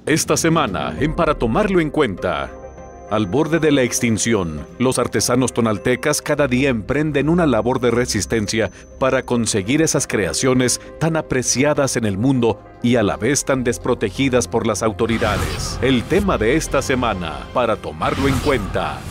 Esta semana, en Para Tomarlo en Cuenta, al borde de la extinción, los artesanos tonaltecas cada día emprenden una labor de resistencia para conseguir esas creaciones tan apreciadas en el mundo y a la vez tan desprotegidas por las autoridades. El tema de esta semana, Para Tomarlo en Cuenta.